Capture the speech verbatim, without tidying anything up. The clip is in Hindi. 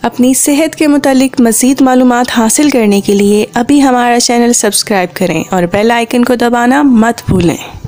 अपनी सेहत के मुतालिक मज़ीद मालूमात हासिल करने के लिए अभी हमारा चैनल सब्सक्राइब करें और बेल आइकन को दबाना मत भूलें।